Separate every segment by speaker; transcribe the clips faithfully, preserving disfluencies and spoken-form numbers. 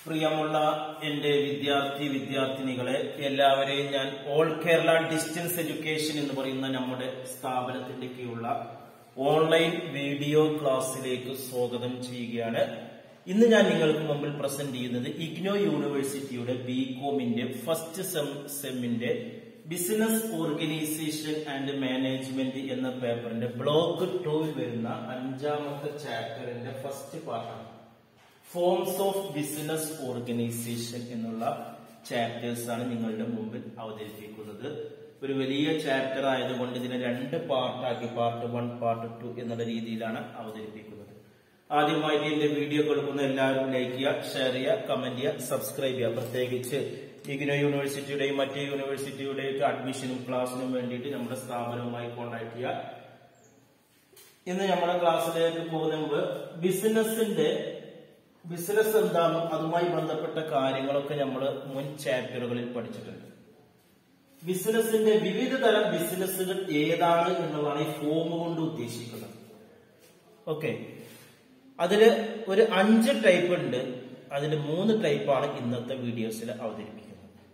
Speaker 1: പ്രിയമുള്ള എന്റെ വിദ്യാർത്ഥി വിദ്യാർത്ഥിനികളെ എല്ലാവരെയും ഞാൻ ഓൾ കേരള ഡിസ്റ്റൻസ് എഡ്യൂക്കേഷൻ എന്ന് പറയുന്ന നമ്മുടെ സ്ഥാപനത്തിന്റെ കീഴിലുള്ള ഓൺലൈൻ വീഡിയോ ക്ലാസ്സിലേക്ക് സ്വാഗതം ചെയ്യുകയാണ്. ഇന്ന് ഞാൻ നിങ്ങൾക്ക് മുമ്പിൽ പ്രസന്റ് ചെയ്യുന്നത് ഇഗ്നോ യൂണിവേഴ്സിറ്റിയുടെ ബി കോമിന്റെ ഫസ്റ്റ് സെം സെമ്മിന്റെ ബിസിനസ് ഓർഗനൈസേഷൻ ആൻഡ് മാനേജ്മെന്റ് എന്ന പേപ്പറിന്റെ ബ്ലോക്ക് ടൂവിൽ വരുന്ന അഞ്ചാമത്തെ ചാപ്റ്ററിന്റെ ഫസ്റ്റ് പാർട്ടാണ്. ഫോംസ് ഓഫ് ബിസിനസ് ഓർഗനൈസേഷൻ എന്നുള്ള ചാപ്റ്റേഴ്സ് ആണ് നിങ്ങളുടെ മുമ്പിൽ അവതരിപ്പിക്കുന്നത്. ഒരു വലിയ ചാപ്റ്റർ ആയതുകൊണ്ട് ഇതിനെ രണ്ട് പാർട്ടാക്കി പാർട്ട് വൺ പാർട്ട് ടു എന്നുള്ള രീതിയിലാണ് അവതരിപ്പിക്കുന്നത്. ആദ്യമായിട്ട് എന്റെ വീഡിയോ കൊടുക്കുന്ന എല്ലാവരും ലൈക്ക് ചെയ്യുക, ഷെയർ ചെയ്യുക, കമന്റ് ചെയ്യുക, സബ്സ്ക്രൈബ് ചെയ്യുക. പ്രത്യേകിച്ച് ഇഗ്നോ യൂണിവേഴ്സിറ്റിയുടെയും മറ്റ് യൂണിവേഴ്സിറ്റിയുടെയും അഡ്മിഷനും ക്ലാസ്സിനും വേണ്ടിയിട്ട് നമ്മുടെ സ്ഥാപനവുമായി കോൺടാക്ട് ചെയ്യുക. ഇന്ന് നമ്മുടെ ക്ലാസ്സിലേക്ക് പോകുന്ന മുമ്പ് ബിസിനസിന്റെ ബിസിനസ് എന്താണോ അതുമായി ബന്ധപ്പെട്ട കാര്യങ്ങളൊക്കെ നമ്മൾ മുൻ ചാപ്റ്ററുകളിൽ പഠിച്ചിട്ടുണ്ട്. ബിസിനസിന്റെ വിവിധ തരം ബിസിനസ്സുകൾ ഏതാണ് എന്നുള്ളതാണ് ഈ ഫോം കൊണ്ട് ഉദ്ദേശിക്കുന്നത്. ഓക്കെ, അതില് ഒരു അഞ്ച് ടൈപ്പ് ഉണ്ട്. അതിൽ മൂന്ന് ടൈപ്പാണ് ഇന്നത്തെ വീഡിയോസിൽ അവതരിപ്പിക്കുന്നത്.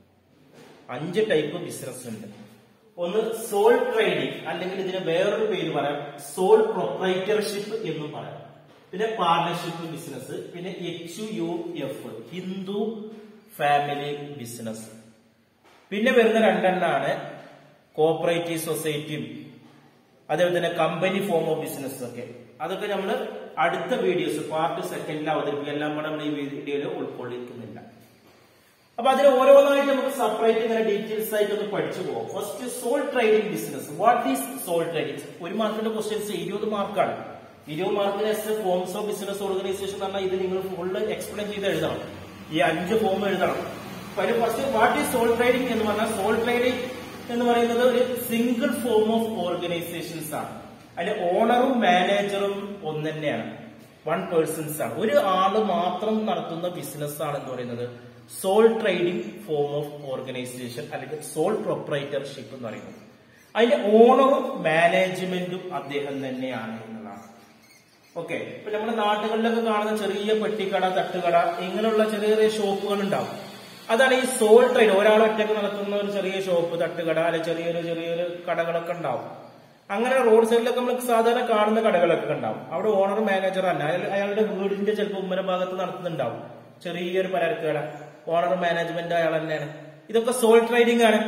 Speaker 1: അഞ്ച് ടൈപ്പ് ബിസിനസ് ഉണ്ട്. ഒന്ന് സോൾ ട്രേഡിംഗ്, അല്ലെങ്കിൽ ഇതിന് വേറൊരു പേര് പറയാം സോൾ പ്രൊപ്രൈറ്റർഷിപ്പ് എന്നും പറയാം. പിന്നെ പാർട്ണർഷിപ്പ് ബിസിനസ്, പിന്നെ H U F Hindu family business. പിന്നെ വരുന്ന രണ്ടെണ്ണാണ് കോപ്പറേറ്റീവ് സൊസൈറ്റിയും അതേപോലെ തന്നെ കമ്പനി ഫോം ഓഫ് ബിസിനസ് ഒക്കെ. അതൊക്കെ നമ്മൾ അടുത്ത വീഡിയോസ് പാർട്ട് സെക്കൻഡിൽ അവതരിപ്പിക്കുക. എല്ലാം കൂടെ നമ്മൾ ഈ വീഡിയോയിൽ ഉൾക്കൊള്ളിക്കുന്നില്ല. അപ്പൊ അതിന് ഓരോന്നായിട്ട് നമുക്ക് സെപ്പറേറ്റ് ഇങ്ങനെ ഡീറ്റെയിൽസ് ആയിട്ട് ഒന്ന് പഠിച്ചു പോകാം. First sole trading business. What is sole trading? ഒരു മാർക്കിന്റെ ക്വസ്റ്റ്യൻസ് ഇരുപത് മാർക്കാണ്. ഇരുപത് മാർക്കിന് as forms of business organisation എന്ന് പറഞ്ഞാൽ ഇത് നിങ്ങൾ ഫുള്ള് എക്സ്പ്ലെയിൻ ചെയ്ത് എഴുതണം. ഈ അഞ്ച് ഫോം എഴുതണം. അതിന് first what is sole trading എന്ന് പറഞ്ഞാൽ സോൾ ട്രേഡിംഗ് എന്ന് പറയുന്നത് ഒരു സിംഗിൾ ഫോം ഓഫ് ഓർഗനൈസേഷൻസ് ആണ്. അതിന്റെ ഓണറും മാനേജറും ഒന്ന് തന്നെയാണ്, വൺ പേഴ്സൺസ് ആണ്. ഒരു ആള് മാത്രം നടത്തുന്ന ബിസിനസ് ആണ് എന്ന് പറയുന്നത് sole trading form of organisation അല്ലെങ്കിൽ സോൾ പ്രൊപ്രൈറ്റർഷിപ്പ് എന്ന് പറയുന്നത്. അതിന്റെ ഓണറും മാനേജ്മെന്റും അദ്ദേഹം തന്നെയാണ് എന്നതാണ്. ഓക്കെ, ഇപ്പൊ നമ്മുടെ നാട്ടുകളിലൊക്കെ കാണുന്ന ചെറിയ പെട്ടിക്കട, തട്ടുകട, ഇങ്ങനെയുള്ള ചെറിയ ചെറിയ ഷോപ്പുകൾ ഉണ്ടാവും. അതാണ് ഈ സോൾ ട്രേഡ്. ഒരാൾ ഒറ്റയ്ക്ക് നടത്തുന്ന ഒരു ചെറിയ ഷോപ്പ്, തട്ടുകട, അല്ലെ ചെറിയൊരു ചെറിയൊരു കടകളൊക്കെ ഉണ്ടാവും. അങ്ങനെ റോഡ് സൈഡിലൊക്കെ നമ്മൾ സാധാരണ കാണുന്ന കടകളൊക്കെ ഉണ്ടാവും. അവിടെ ഓണർ മാനേജർ അല്ല, അയാളുടെ വീടിന്റെ ചിലപ്പോൾ ഉമ്മര ഭാഗത്ത് നടത്തുന്നുണ്ടാവും ചെറിയൊരു പലചരക്കട. ഓണർ മാനേജ്മെന്റ് അയാൾ തന്നെയാണ്. ഇതൊക്കെ സോൾ ട്രേഡിംഗ് ആണ്.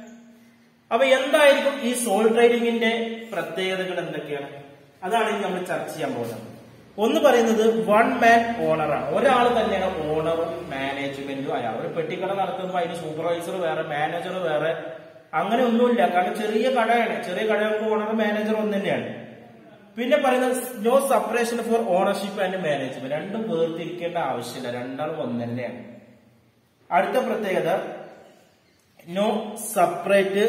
Speaker 1: അപ്പൊ എന്തായിരിക്കും ഈ സോൾ ട്രേഡിംഗിന്റെ പ്രത്യേകതകൾ എന്തൊക്കെയാണ്? അതാണ് ഇനി നമ്മൾ ചർച്ച ചെയ്യാൻ പോകുന്നത്. ഒന്ന് പറയുന്നത് വൺ മാൻ ഓണറാണ്. ഒരാൾ തന്നെയാണ് ഓണറും മാനേജ്മെന്റും അയാൾ. ഒരു പെട്ടിക്കട നടത്തുമ്പോൾ അതിന് സൂപ്പർവൈസർ വേറെ, മാനേജർ വേറെ, അങ്ങനെ ഒന്നുമില്ല. കാരണം ചെറിയ കടയാണ്. ചെറിയ കടയാകുമ്പോൾ ഓണർ മാനേജർ ഒന്ന് തന്നെയാണ്. പിന്നെ പറയുന്നത് no separation for ownership and management. രണ്ടും വേർതിരിക്കേണ്ട ആവശ്യമില്ല, രണ്ടാളും ഒന്ന് തന്നെയാണ്. അടുത്ത പ്രത്യേകത no separate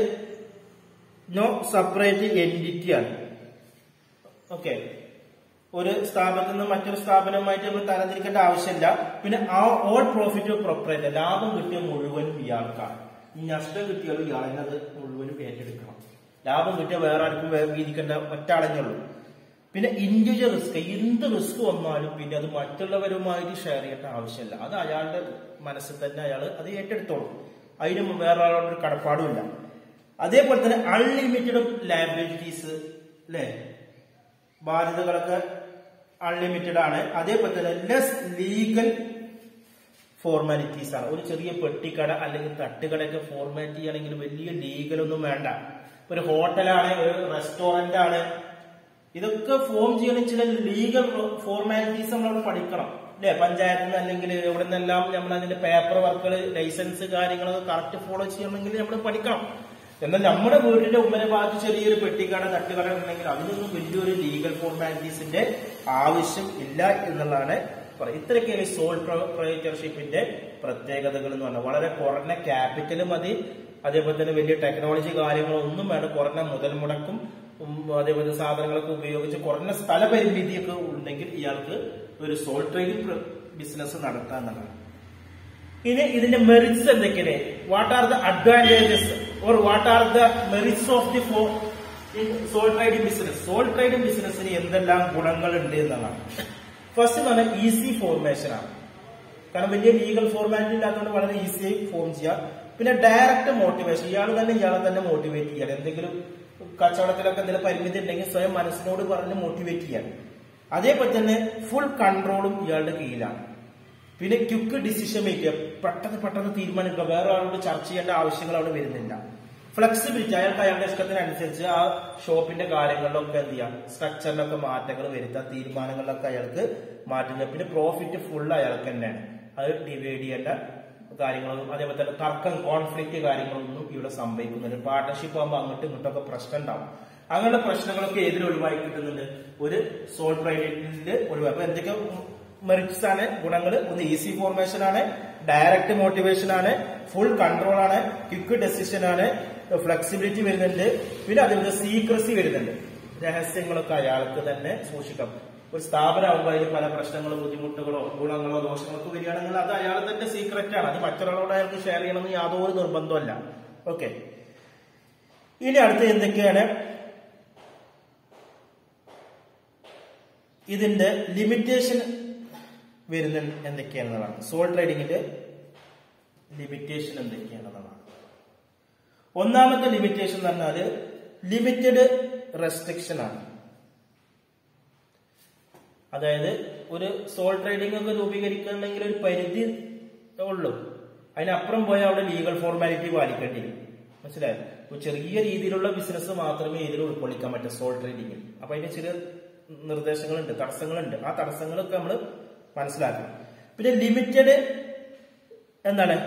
Speaker 1: no separate entity ആണ്. ഓക്കെ, ഒരു സ്ഥാപനത്തിൽ നിന്ന് മറ്റൊരു സ്ഥാപനവുമായിട്ട് നമ്മൾ തരംതിരിക്കേണ്ട ആവശ്യമില്ല. പിന്നെ ആ ഓൾ പ്രോഫിറ്റ് ഓഫ് പ്രൊപ്പറേറ്റർ, ലാഭം കിട്ടിയ മുഴുവനും ഇയാൾക്കാണ്. ഈ നഷ്ടം കിട്ടിയാലും ഇയാളത് മുഴുവനും ഏറ്റെടുക്കണം. ലാഭം കിട്ടിയ വേറെ ആർക്കും വീതിക്കേണ്ട ഒറ്റാളഞ്ഞേ ഉള്ളൂ. പിന്നെ ഇൻഡിവിജ്വൽ റിസ്ക്, എന്ത് റിസ്ക് വന്നാലും പിന്നെ അത് മറ്റുള്ളവരുമായിട്ട് ഷെയർ ചെയ്യേണ്ട ആവശ്യമില്ല. അത് അയാളുടെ മനസ്സിൽ തന്നെ അയാൾ അത് ഏറ്റെടുത്തോളും. അതിന് വേറെ ആളോടൊരു കടപ്പാടുമില്ല. അതേപോലെ തന്നെ അൺലിമിറ്റഡ് ലയബിലിറ്റീസ്, അല്ലെ, ബാധ്യതകളൊക്കെ അൺലിമിറ്റഡ് ആണ്. അതേപോലെ തന്നെ ലെസ് ലീഗൽ ഫോർമാലിറ്റീസ് ആണ്. ഒരു ചെറിയ പെട്ടിക്കട അല്ലെങ്കിൽ തട്ടുകടയൊക്കെ ഫോർമാലിറ്റി ആണെങ്കിൽ വലിയ ലീഗൽ ഒന്നും വേണ്ട. ഒരു ഹോട്ടലാണ്, ഒരു റെസ്റ്റോറന്റ് ആണ്, ഇതൊക്കെ ഫോം ചെയ്യണം. ചില ലീഗൽ ഫോർമാലിറ്റീസ് നമ്മൾ പഠിക്കണം, അല്ലെ? പഞ്ചായത്തിൽ നിന്ന് അല്ലെങ്കിൽ എവിടെ നിന്നെല്ലാം നമ്മൾ അതിന്റെ പേപ്പർ വർക്കുകൾ, ലൈസൻസ് കാര്യങ്ങളൊക്കെ കറക്റ്റ് ഫോളോ ചെയ്യണമെങ്കിൽ നമ്മൾ പഠിക്കണം. എന്നാൽ നമ്മുടെ വീടിന്റെ ഉമ്മര ഭാഗത്ത് ചെറിയൊരു പെട്ടിക്കട, തട്ടുകട ഉണ്ടെങ്കിൽ അതിനൊന്നും വലിയൊരു ലീഗൽ ഫോർമാലിറ്റീസിന്റെ ആവശ്യം ഇല്ല എന്നുള്ളതാണ് പറയുന്നത്. ഇത്രയൊക്കെയാണ് സോൾ പ്രൊപ്രൈറ്റർഷിപ്പിന്റെ പ്രത്യേകതകൾ എന്ന് പറഞ്ഞാൽ. വളരെ കുറഞ്ഞ ക്യാപിറ്റൽ മതി, അതേപോലെ തന്നെ വലിയ ടെക്നോളജി കാര്യങ്ങളൊന്നും വേണം. കുറഞ്ഞ മുതൽ മുടക്കും അതേപോലെ സാധനങ്ങളൊക്കെ ഉപയോഗിച്ച് കുറഞ്ഞ സ്ഥലപരിമിതിയൊക്കെ ഉണ്ടെങ്കിൽ ഇയാൾക്ക് ഒരു സോൾ ട്രേഡിംഗ് ബിസിനസ് നടത്താമെന്നാണ്. ഇനി ഇതിന്റെ മെറിറ്റ്സ് എന്തൊക്കെയാണ്? What are the advantages or what are the merits of the sole trading business? Sole trading ബിസിനസ്സിന് എന്തെല്ലാം ഗുണങ്ങൾ ഉണ്ട് എന്നുള്ളതാണ്. ഫസ്റ്റ് എന്ന് പറഞ്ഞാൽ ഈസി ഫോർമേഷൻ ആണ്. കാരണം വലിയ ലീഗൽ ഫോർമാലിറ്റി ഇല്ലാത്തതുകൊണ്ട് വളരെ ഈസിയായി ഫോം ചെയ്യാം. പിന്നെ ഡയറക്റ്റ് മോട്ടിവേഷൻ, ഇയാൾ തന്നെ ഇയാളെ തന്നെ മോട്ടിവേറ്റ് ചെയ്യാൻ. എന്തെങ്കിലും കച്ചവടത്തിലൊക്കെ എന്തെങ്കിലും പരിമിതി ഉണ്ടെങ്കിൽ സ്വയം മനസ്സിനോട് പറഞ്ഞ് മോട്ടിവേറ്റ് ചെയ്യാൻ. അതേപോലെ തന്നെ ഫുൾ കൺട്രോളും ഇയാളുടെ കീഴിലാണ്. പിന്നെ ക്വിക്ക് ഡിസിഷൻ മേക്ക്, പെട്ടെന്ന് പെട്ടെന്ന് തീരുമാനിക്കുക, വേറെ ആളോട് ചർച്ച ചെയ്യേണ്ട ആവശ്യങ്ങൾ അവിടെ വരുന്നില്ല. ഫ്ലെക്സിബിലിറ്റി, അയാൾക്ക് അയാളുടെ ഇഷ്ടത്തിനനുസരിച്ച് ആ ഷോപ്പിന്റെ കാര്യങ്ങളിലൊക്കെ എന്ത് ചെയ്യാം, സ്ട്രക്ചറിലൊക്കെ മാറ്റങ്ങൾ വരുത്താം, തീരുമാനങ്ങളിലൊക്കെ അയാൾക്ക് മാറ്റുക. പിന്നെ പ്രോഫിറ്റ് ഫുൾ അയാൾക്ക് തന്നെയാണ്, അത് ഡിവൈഡ് ചെയ്യേണ്ട കാര്യങ്ങളൊന്നും, അതേപോലെ തന്നെ തർക്കം കോൺഫ്ലിക്റ്റ് കാര്യങ്ങളൊന്നും ഇവിടെ സംഭവിക്കുന്നുണ്ട്. പാർട്ണർഷിപ്പ് ആകുമ്പോൾ അങ്ങോട്ടും ഇങ്ങോട്ടൊക്കെ പ്രശ്നം ഉണ്ടാവും. അങ്ങനെയുള്ള പ്രശ്നങ്ങളൊക്കെ ഏതിൽ ഒഴിവാക്കി കിട്ടുന്നുണ്ട്, ഒരു സോൾ ട്രേഡിംഗിൽ ഒഴിവാക്കി. അപ്പൊ എന്തൊക്കെ മെറിറ്റ്സ് ആണ്, ഗുണങ്ങൾ? ഒന്ന് ഈസി ഫോർമേഷൻ ആണ്, ഡയറക്റ്റ് മോട്ടിവേഷൻ ആണ്, ഫുൾ കൺട്രോൾ ആണ്, ക്വിക്ക് ഡെസിഷൻ ആണ്, ഫ്ലെക്സിബിലിറ്റി വരുന്നുണ്ട്, പിന്നെ അതിന്റെ സീക്രസി വരുന്നുണ്ട്. രഹസ്യങ്ങളൊക്കെ അയാൾക്ക് തന്നെ സൂക്ഷിക്കാം. ഒരു സ്ഥാപനമാകുമ്പോൾ അതിൽ പല പ്രശ്നങ്ങളോ ബുദ്ധിമുട്ടുകളോ ഗുണങ്ങളോ ദോഷങ്ങളൊക്കെ വരികയാണെങ്കിൽ അത് അയാൾ തന്നെ സീക്രറ്റ് ആണ്, അത് മറ്റൊരാളോട് അയാൾക്ക് ഷെയർ ചെയ്യണമെന്ന് യാതൊരു നിർബന്ധമല്ല. ഓക്കെ, ഇനി അടുത്ത് എന്തൊക്കെയാണ് ഇതിന്റെ ലിമിറ്റേഷൻ വരുന്ന എന്തൊക്കെയാണെന്നതാണ്. Soul ട്രേഡിംഗിന്റെ limitation എന്തൊക്കെയാണെന്നതാണ്. ഒന്നാമത്തെ ലിമിറ്റേഷൻ എന്ന് പറഞ്ഞാല് ലിമിറ്റഡ് റെസ്ട്രിക്ഷൻ ആണ്. അതായത് ഒരു സോൾ ട്രേഡിംഗ് ഒക്കെ രൂപീകരിക്കണമെങ്കിൽ ഒരു പരിധി ഉള്ളൂ, അതിനപ്പുറം പോയാൽ അവിടെ ലീഗൽ ഫോർമാലിറ്റി പാലിക്കേണ്ടി വരും. മനസ്സിലായോ? ചെറിയ രീതിയിലുള്ള ബിസിനസ് മാത്രമേ ഇതിൽ ഉൾക്കൊള്ളിക്കാൻ പറ്റൂ സോൾ ട്രേഡിംഗിൽ. അപ്പൊ അതിന് ചില നിർദ്ദേശങ്ങളുണ്ട്, തടസ്സങ്ങളുണ്ട്. ആ തടസ്സങ്ങളൊക്കെ നമ്മൾ മനസ്സിലാക്കണം. പിന്നെ ലിമിറ്റഡ് എന്താണ്,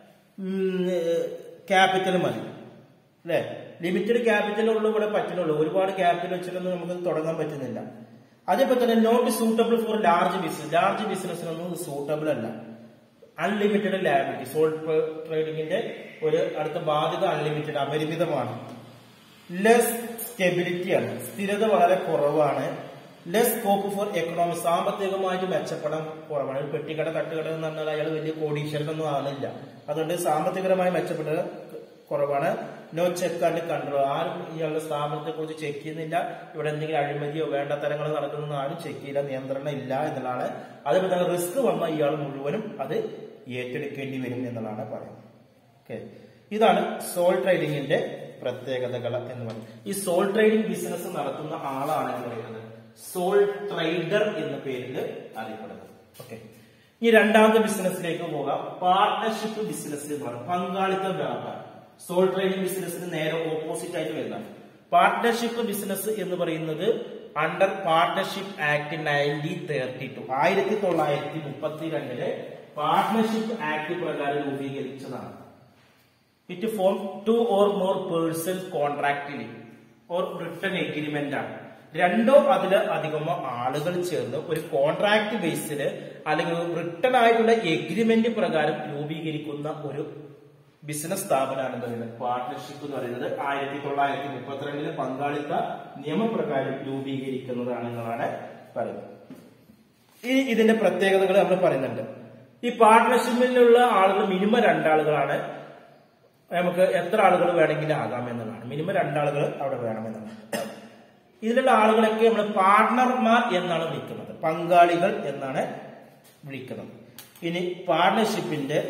Speaker 1: ക്യാപിറ്റൽ മതി അല്ലെ? ലിമിറ്റഡ് ക്യാപിറ്റൽ ഉള്ളൂ ഇവിടെ പറ്റുന്നുള്ളൂ, ഒരുപാട് ക്യാപിറ്റൽ വെച്ചിട്ടൊന്നും നമുക്ക് തുടങ്ങാൻ പറ്റുന്നില്ല. അതേപോലെ തന്നെ not suitable for large business, large ബിസിനസ്സിനൊന്നും സൂട്ടബിൾ അല്ല. അൺലിമിറ്റഡ് ലാബിലിറ്റി, സോൾ ട്രേഡിംഗിന്റെ ഒരു അടുത്ത ബാധ്യത അൺലിമിറ്റഡ്, അപരിമിതമാണ്. ലെസ് സ്റ്റെബിലിറ്റി ആണ്, സ്ഥിരത വളരെ കുറവാണ്. ലെസ് സ്കോപ്പ് ഫോർ എക്കണോമി, സാമ്പത്തികമായിട്ട് മെച്ചപ്പെടാൻ കുറവാണ്. ഒരു പെട്ടിക്കട തട്ടുകട എന്ന് പറഞ്ഞാൽ അയാൾ വലിയ കോടീശ്വരനൊന്നും ആകുന്നില്ല, അതുകൊണ്ട് സാമ്പത്തികപരമായി മെച്ചപ്പെട്ട കുറവാണ്. നോ ചെക്ക് ആൻഡ് കൺട്രോൾ, ആരും ഇയാളുടെ സ്ഥാപനത്തെ കുറിച്ച് ചെക്ക് ചെയ്യുന്നില്ല. ഇവിടെ എന്തെങ്കിലും അഴിമതിയോ വേണ്ട തരങ്ങൾ നടക്കുന്ന ആരും ചെക്ക് ചെയ്യില്ല, നിയന്ത്രണം ഇല്ല എന്നുള്ളതാണ്. അതേപോലെ തന്നെ റിസ്ക് വന്ന ഇയാൾ മുഴുവനും അത് ഏറ്റെടുക്കേണ്ടി വരും എന്നുള്ളതാണ് പറയുന്നത്. ഓക്കെ, ഇതാണ് സോൾ ട്രേഡിംഗിന്റെ പ്രത്യേകതകൾ എന്ന് പറയുന്നത്. ഈ സോൾ ട്രേഡിംഗ് ബിസിനസ് നടത്തുന്ന ആളാണ് എന്ന് പറയുന്നത് സോൾ ട്രേഡർ എന്ന പേരിൽ അറിയപ്പെടുന്നത്. ഓക്കെ, ഈ രണ്ടാമത്തെ ബിസിനസ്സിലേക്ക് പോകാം. പാർട്ണർഷിപ്പ് ബിസിനസ് എന്ന് പറയുന്നത് പങ്കാളിത്ത വ്യാപാരം. സോൾ ട്രേഡിംഗ് ബിസിനസ്സിന് നേരെ ഓപ്പോസിറ്റ് ആയിട്ട് വരുന്നതാണ്. പാർട്ണർഷിപ്പ് ബിസിനസ് എന്ന് പറയുന്നത് under partnership act nineteen thirty two ആയിരത്തി തൊള്ളായിരത്തി മുപ്പത്തിരണ്ടിലെ പാർട്ണർഷിപ്പ് ആക്ട് പ്രകാരം രൂപീകരിച്ചതാണ്. It form two or more person കോൺട്രാക്റ്റിൽ ഓർ റിട്ടൺ എഗ്രിമെന്റ് ആണ്. രണ്ടോ അതില് അധികമോ ആളുകൾ ചേർന്ന് ഒരു കോൺട്രാക്ട് ബേസിൽ അല്ലെങ്കിൽ റിട്ടൺ ആയിട്ടുള്ള എഗ്രിമെന്റ് പ്രകാരം രൂപീകരിക്കുന്ന ഒരു ബിസിനസ് സ്ഥാപനമാണ് എന്ന് പറയുന്നത് പാർട്ണർഷിപ്പ് എന്ന് പറയുന്നത്. ആയിരത്തി തൊള്ളായിരത്തി മുപ്പത്തിരണ്ടിലെ പങ്കാളിത്ത നിയമപ്രകാരം രൂപീകരിക്കുന്നതാണെന്നാണ് പറയുന്നത്. ഈ ഇതിന്റെ പ്രത്യേകതകൾ നമ്മൾ പറയുന്നുണ്ട്. ഈ പാർട്ണർഷിപ്പിലുള്ള ആളുകൾ മിനിമം രണ്ടാളുകളാണ്. നമുക്ക് എത്ര ആളുകൾ വേണമെങ്കിലും ആകാം എന്നതാണ്. മിനിമം രണ്ടാളുകൾ അവിടെ വേണമെന്നാണ്. ഇതിലുള്ള ആളുകളൊക്കെ നമ്മൾ പാർട്ണർമാർ എന്നാണ് വിളിക്കുന്നത്, പങ്കാളികൾ എന്നാണ് വിളിക്കുന്നത്. ഇനി പാർട്ണർഷിപ്പിന്റെ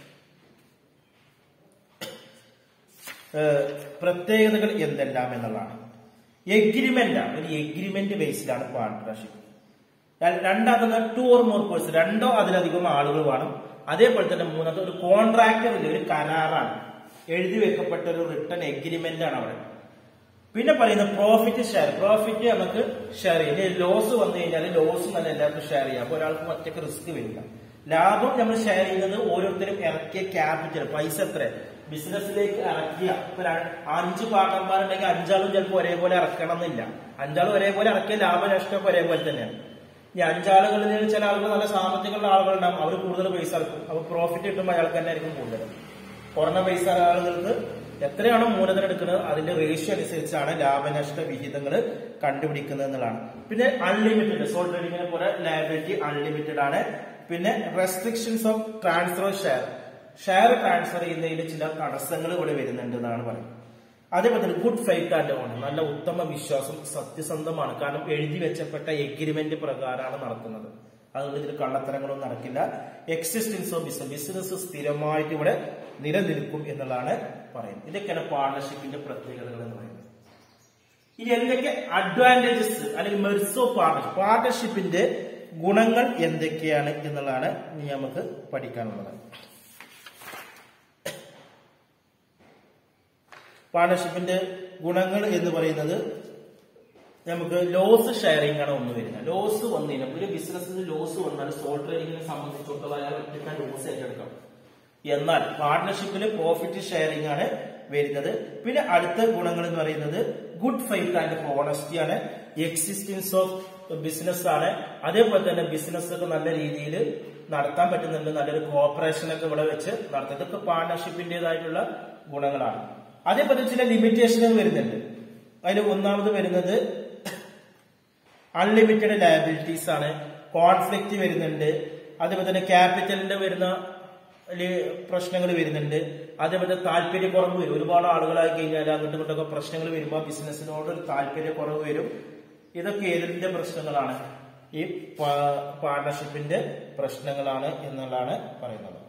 Speaker 1: പ്രത്യേകതകൾ എന്തെല്ലാം എന്നുള്ളതാണ്. എഗ്രിമെന്റ് ആണ്, ഒരു എഗ്രിമെന്റ് ബേസിലാണ് പാർട്ണർഷിപ്പ്. രണ്ടാമത് ടു ഓർ മോർ പേഴ്സൺ, രണ്ടോ അതിലധികം ആളുകൾ വേണം. അതേപോലെ തന്നെ മൂന്നാമത്തെ ഒരു കോൺട്രാക്ടർ, ഒരു കരാറാണ്, എഴുതി വെക്കപ്പെട്ട ഒരു റിട്ടൺ എഗ്രിമെന്റ് ആണ് അവിടെ. പിന്നെ പറയുന്ന പ്രോഫിറ്റ് ഷെയർ, പ്രോഫിറ്റ് നമുക്ക് ഷെയർ ചെയ്യാം. ലോസ് വന്നു കഴിഞ്ഞാൽ ലോസ് നല്ല എല്ലാവർക്കും ഷെയർ ചെയ്യാം. അപ്പൊ ഒരാൾക്ക് ഒറ്റയ്ക്ക് റിസ്ക് വരില്ല. ലാഭം നമ്മൾ ഷെയർ ചെയ്യുന്നത് ഓരോരുത്തരും ഇറക്കിയ ക്യാപിറ്റൽ, പൈസ എത്ര ബിസിനസ്സിലേക്ക് ഇറക്കിയ. ഇപ്പൊ അഞ്ച് പാർട്ണർമാരുണ്ടെങ്കിൽ അഞ്ചാളും ചിലപ്പോൾ ഒരേപോലെ ഇറക്കണം എന്നില്ല. അഞ്ചാളും ഒരേപോലെ ഇറക്കിയ ലാഭനഷ്ടമൊക്കെ ഒരേപോലെ തന്നെയാണ്. ഈ അഞ്ചാളുകളിൽ ചില ആളുകൾ നല്ല സാമ്പത്തികമുള്ള ആളുകളുണ്ടാവും, അവർ കൂടുതൽ പൈസ ഇറക്കും. അപ്പൊ പ്രോഫിറ്റ് കിട്ടുമ്പോൾ അയാൾക്ക് തന്നെ ആയിരിക്കും കൂടുതൽ. കുറഞ്ഞ പൈസ ആളുകൾക്ക് എത്രയാണോ മൂലധനം എടുക്കുന്നത് അതിന്റെ റേഷ്യോ അനുസരിച്ചാണ് ലാഭനഷ്ട വിഹിതങ്ങൾ കണ്ടുപിടിക്കുന്നത് എന്നുള്ളതാണ്. പിന്നെ അൺലിമിറ്റഡ്, സോൾ ട്രേഡിങ്ങിനെ പോലെ ലയബിലിറ്റി അൺലിമിറ്റഡ് ആണ്. പിന്നെ restrictions of transfer of share, share transfer ചെയ്യുന്നതിൽ ചില തടസ്സങ്ങൾ ഇവിടെ വരുന്നുണ്ട് എന്നാണ് പറയുന്നത്. അതേപോലെ തന്നെ ഗുഡ് ഫെയ്ത്ത് ആൻഡ് ഓണർ, നല്ല ഉത്തമ വിശ്വാസം, സത്യസന്ധമാണ്. കാരണം എഴുതി വെച്ചപ്പെട്ട എഗ്രിമെന്റ് പ്രകാരമാണ് നടത്തുന്നത്. അതുകൊണ്ട് ഇതിൽ കള്ളത്തരങ്ങളൊന്നും നടക്കില്ല. എക്സിസ്റ്റൻസ് ഓഫ് ബിസിനസ്, ബിസിനസ് സ്ഥിരമായിട്ട് ഇവിടെ നിലനിൽക്കും എന്നുള്ളതാണ് പറയുന്നത്. ഇതൊക്കെയാണ് പാർട്ണർഷിപ്പിന്റെ പ്രത്യേകതകൾ എന്ന് പറയുന്നത്. ഇനി എന്തൊക്കെ അഡ്വാൻറ്റേജസ് അല്ലെങ്കിൽ മെറിറ്റ്സ് ഓഫ് പാർട്ണർഷിപ്പ്, പാർട്ണർഷിപ്പിന്റെ ഗുണങ്ങൾ എന്തൊക്കെയാണ് എന്നുള്ളതാണ് ഇനി നമുക്ക് പഠിക്കാനുള്ളത്. പാർട്ണർഷിപ്പിന്റെ ഗുണങ്ങൾ എന്ന് പറയുന്നത് നമുക്ക് ലോസ് ഷെയറിംഗ് ആണ് ഒന്ന് വരുന്നത്. ലോസ് വന്നു കഴിഞ്ഞാൽ ഒരു ബിസിനസ്സിന് ലോസ് വന്നാൽ സോൾ ട്രേഡിങ്ങിനെ സംബന്ധിച്ചിടത്തോളം അയാൾ ഒറ്റയ്ക്കാൻ ലോസ് ഏറ്റെടുക്കണം. എന്നാൽ പാർട്ണർഷിപ്പില് പ്രോഫിറ്റ് ഷെയറിംഗ് ആണ് വരുന്നത്. പിന്നെ അടുത്ത ഗുണങ്ങൾ എന്ന് പറയുന്നത് ഗുഡ് ഫെയ്ത്ത് ആൻഡ് ഹോണസ്റ്റി ആണ്, എക്സിസ്റ്റൻസ് ഓഫ് ബിസിനസ് ആണ്. അതേപോലെ തന്നെ ബിസിനസ് ഒക്കെ നല്ല രീതിയിൽ നടത്താൻ പറ്റുന്നുണ്ട്, നല്ലൊരു കോപ്പറേഷൻ ഒക്കെ ഇവിടെ വെച്ച് നടത്തും. ഇതൊക്കെ പാർട്ണർഷിപ്പിന്റേതായിട്ടുള്ള ഗുണങ്ങളാണ്. അതേപോലെ ചില ലിമിറ്റേഷനുകൾ വരുന്നുണ്ട്. അതിൽ ഒന്നാമത് വരുന്നത് അൺലിമിറ്റഡ് ലയബിലിറ്റീസ് ആണ്, കോൺഫ്ലിക്റ്റ് വരുന്നുണ്ട്. അതേപോലെ തന്നെ ക്യാപിറ്റലിന്റെ വരുന്ന പ്രശ്നങ്ങൾ വരുന്നുണ്ട്. അതേപോലെ താല്പര്യക്കുറവ് വരും. ഒരുപാട് ആളുകളായി കഴിഞ്ഞാൽ അങ്ങോട്ടും ഇങ്ങോട്ടൊക്കെ പ്രശ്നങ്ങൾ വരുമ്പോൾ ബിസിനസ്സിനോട് ഒരു താല്പര്യക്കുറവ് വരും. ഇതൊക്കെ ഏതിന്റെ പ്രശ്നങ്ങളാണ്? ഈ പാർട്ണർഷിപ്പിന്റെ പ്രശ്നങ്ങളാണ് എന്നുള്ളതാണ് പറയുന്നത്.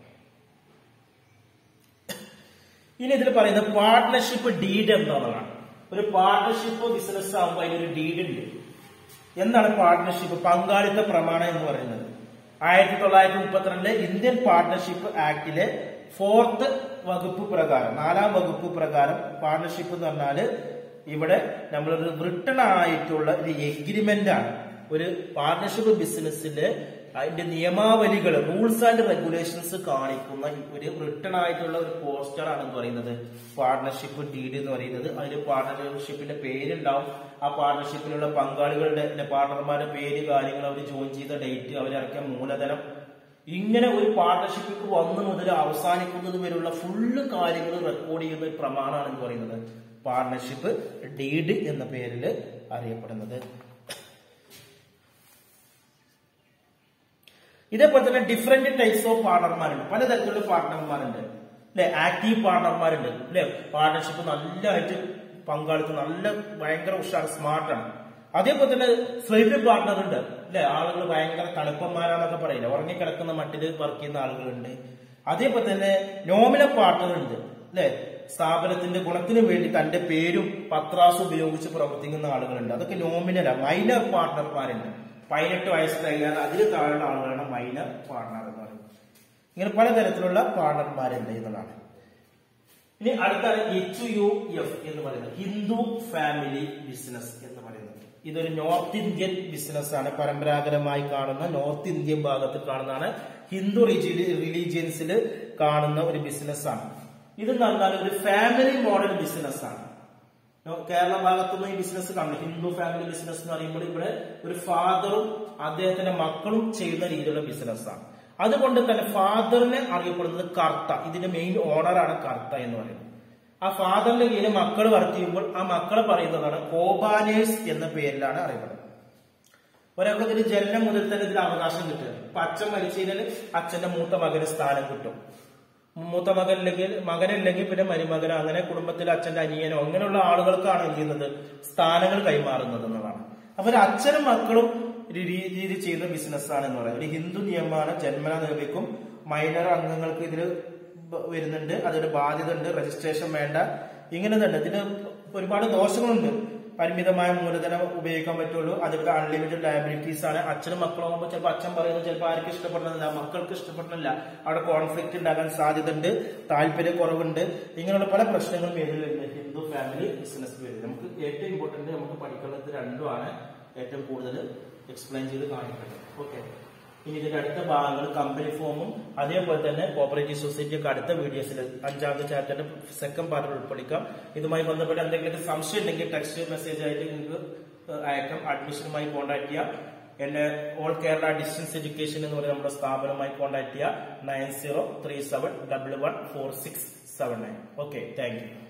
Speaker 1: ഇനി ഇതിൽ പറയുന്നത് പാർട്ണർഷിപ്പ് ഡീഡ് എന്നുള്ളതാണ്. ഒരു പാർട്ണർഷിപ്പ് ബിസിനസ് ആകുമ്പോൾ അതിനൊരു ഡീഡ് ഉണ്ട്. എന്താണ് പാർട്ണർഷിപ്പ്? പങ്കാളിത്ത പ്രമാണം എന്ന് പറയുന്നത് ആയിരത്തി തൊള്ളായിരത്തി മുപ്പത്തിരണ്ട് ഇന്ത്യൻ പാർട്ണർഷിപ്പ് ആക്ടിലെ ഫോർത്ത് വകുപ്പ് പ്രകാരം, നാലാം വകുപ്പ് പ്രകാരം പാർട്ണർഷിപ്പ് എന്ന് പറഞ്ഞാല് ഇവിടെ നമ്മളൊരു റിട്ടൺ ആയിട്ടുള്ള ഒരു എഗ്രിമെന്റ് ആണ്. ഒരു പാർട്ണർഷിപ്പ് ബിസിനസ്സിലെ അതിന്റെ നിയമാവലികൾ, റൂൾസ് ആൻഡ് റെഗുലേഷൻസ് കാണിക്കുന്ന ഒരു റിട്ടൺ ആയിട്ടുള്ള ഒരു പോസ്റ്റർ ആണ് എന്ന് പറയുന്നത് പാർട്ണർഷിപ്പ് ഡീഡ് എന്ന് പറയുന്നത്. അതിൽ പാർട്ണർഷിപ്പിന്റെ പേരുണ്ടാവും, ആ പാർട്ണർഷിപ്പിലുള്ള പങ്കാളികളുടെ പാർട്ണർമാരുടെ പേര്, കാര്യങ്ങൾ, അവർ ജോയിൻ ചെയ്ത ഡേറ്റ്, അവരിറക്കിയ മൂലധനം, ഇങ്ങനെ ഒരു പാർട്ണർഷിപ്പ് വന്നു മുതൽ അവസാനിക്കുന്നത് വരെയുള്ള ഫുള്ള് കാര്യങ്ങൾ റെക്കോർഡ് ചെയ്യുന്ന ഒരു പ്രമാണമാണ് എന്ന് പറയുന്നത് പാർട്ണർഷിപ്പ് ഡീഡ് എന്ന പേരിൽ അറിയപ്പെടുന്നത്. ഇതേപോലെ തന്നെ ഡിഫറെന്റ് ടൈപ്സ് ഓഫ് പാർട്ണർമാരുണ്ട്, പലതരത്തിലുള്ള പാർട്ണർമാരുണ്ട് അല്ലെ. ആക്റ്റീവ് പാർട്ണർമാരുണ്ട് അല്ലെ, പാർട്ണർഷിപ്പ് നല്ലതായിട്ട് പങ്കാളിത്തം നല്ല ഭയങ്കര ഉഷാറ് സ്മാർട്ടാണ്. അതേപോലെ തന്നെ സ്ലീപ്പിംഗ് പാർട്ണർ ഉണ്ട് അല്ലെ, ആളുകൾ ഭയങ്കര തണുപ്പന്മാരാന്നൊക്കെ പറയില്ല, ഉറങ്ങിക്കിടക്കുന്ന മട്ടില് വർക്ക് ചെയ്യുന്ന ആളുകളുണ്ട്. അതേപോലെ തന്നെ നോമിനൽ പാർട്ണർ ഉണ്ട് അല്ലെ, സ്ഥാപനത്തിന്റെ ഗുണത്തിന് വേണ്ടി തന്റെ പേരും പത്രാസും ഉപയോഗിച്ച് പ്രവർത്തിക്കുന്ന ആളുകളുണ്ട്. അതൊക്കെ നോമിനലാണ്. മൈനർ പാർട്ണർമാരുണ്ട്, പതിനെട്ട് വയസ്സ് കഴിയാതെ അതിൽ താഴെയുള്ള ആളുകളാണ് മൈനർ പാർട്ണർ എന്ന് പറയുന്നത്. ഇങ്ങനെ പലതരത്തിലുള്ള പാർട്ണർമാരുണ്ട് എന്നുള്ളതാണ്. ഇനി അടുത്താണ് എച്ച് യു എഫ് എന്ന് പറയുന്നത്, ഹിന്ദു ഫാമിലി ബിസിനസ് എന്ന് പറയുന്നത്. ഇതൊരു നോർത്ത് ഇന്ത്യൻ ബിസിനസ് ആണ്, പരമ്പരാഗതമായി കാണുന്ന നോർത്ത് ഇന്ത്യൻ ഭാഗത്ത് കാണുന്നതാണ്, ഹിന്ദു റിലീജിയൻസിൽ കാണുന്ന ഒരു ബിസിനസ് ആണ്. ഇത് പറഞ്ഞാൽ ഒരു ഫാമിലി മോഡൽ ബിസിനസ് ആണ്. കേരള ഭാഗത്തൊന്നും ഈ ബിസിനസ് കാണുന്നു. ഹിന്ദു ഫാമിലി ബിസിനസ് എന്ന് പറയുമ്പോൾ ഇവിടെ ഒരു ഫാദറും അദ്ദേഹത്തിന്റെ മക്കളും ചെയ്യുന്ന രീതിയിലുള്ള ബിസിനസ്സാണ്. അതുകൊണ്ട് തന്നെ ഫാദറിനെ അറിയപ്പെടുന്നത് കർത്ത, ഇതിന്റെ മെയിൻ ഓണറാണ് കർത്ത എന്ന് പറയുന്നത്. ആ ഫാദറിന്റെ കീഴിൽ മക്കൾ വർക്ക് ചെയ്യുമ്പോൾ ആ മക്കളെ പറയുന്നതാണ് കോബാനേഴ്സ് എന്ന പേരിലാണ് അറിയപ്പെടുന്നത്. ഒരാൾക്ക് ഇതിന് ജനനം മുതൽ തന്നെ ഇതിന് അവകാശം കിട്ടുക. ഇപ്പൊ അച്ഛൻ മരിച്ചു കഴിഞ്ഞാൽ അച്ഛന്റെ മൂത്ത മകന് സ്ഥാനം കിട്ടും. മൂത്ത മകനില്ലെങ്കിൽ മകനില്ലെങ്കിൽ പിന്നെ മരുമകനോ, അങ്ങനെ കുടുംബത്തിലെ അച്ഛന്റെ അനിയനോ അങ്ങനെയുള്ള ആളുകൾക്കാണ് എന്ത് ചെയ്യുന്നത്, സ്ഥാനങ്ങൾ കൈമാറുന്നത് എന്നുള്ളതാണ്. അപ്പൊ ഒരു അച്ഛനും മക്കളും ഒരു രീതിയിൽ ചെയ്യുന്ന ബിസിനസ്സാണ് എന്ന് പറയുന്നത്. ഒരു ഹിന്ദു നിയമമാണ്, ജന്മന നിർമ്മിക്കും, മൈനർ അംഗങ്ങൾക്ക് ഇതിൽ വരുന്നുണ്ട്, അതിന് ബാധ്യത ഉണ്ട്, രജിസ്ട്രേഷൻ വേണ്ട, ഇങ്ങനെ തന്നെ. ഇതിന് ഒരുപാട് ദോഷങ്ങളുണ്ട്. പരിമിതമായ മൂലധനം ഉപയോഗിക്കാൻ പറ്റുള്ളൂ. അതുപോലെ അൺലിമിറ്റഡ് ലയബിലിറ്റീസ് ആണ്. അച്ഛനും മക്കളും ആകുമ്പോൾ ചിലപ്പോൾ അച്ഛൻ പറയുന്നത് ചിലപ്പോൾ ആർക്കും ഇഷ്ടപ്പെടുന്നില്ല, മക്കൾക്ക് ഇഷ്ടപ്പെടുന്നില്ല, അവിടെ കോൺഫ്ലിക്റ്റ് ഉണ്ടാകാൻ സാധ്യത ഉണ്ട്, താല്പര്യക്കുറവുണ്ട്, ഇങ്ങനെയുള്ള പല പ്രശ്നങ്ങളും ഇതിലുണ്ട് ഹിന്ദു ഫാമിലി ബിസിനസ് പേര്. നമുക്ക് ഏറ്റവും ഇമ്പോർട്ടന്റ് നമുക്ക് പഠിക്കുന്നത് രണ്ടുമാണ് ഏറ്റവും കൂടുതൽ എക്സ്പ്ലെയിൻ ചെയ്ത് കാണിക്കുന്നത്. ഓക്കെ, ഇനി ഇതിന്റെ അടുത്ത ഭാഗങ്ങൾ കമ്പനി ഫോമും അതേപോലെ തന്നെ കോപ്പറേറ്റീവ് സൊസൈറ്റിയൊക്കെ അടുത്ത വീഡിയോസിൽ അഞ്ചാമത്തെ ചാപ്റ്ററിന്റെ സെക്കൻഡ് പാർട്ടിൽ ഉൾപ്പെടുത്താം. ഇതുമായി ബന്ധപ്പെട്ട് എന്തെങ്കിലും സംശയം ഉണ്ടെങ്കിൽ ടെക്സ്റ്റ് മെസ്സേജ് ആയിട്ട് നിങ്ങൾക്ക് അയക്കാം. അഡ്മിഷനുമായി കോൺടാക്ട് ചെയ്യാം. എന്റെ ഓൾ കേരള ഡിസ്റ്റൻസ് എഡ്യൂക്കേഷൻ എന്ന് പറയുന്ന നമ്മുടെ സ്ഥാപനവുമായി കോൺടാക്ട് ചെയ്യുക. Nine zero three seven double one four six seven nine. Okay, thank U.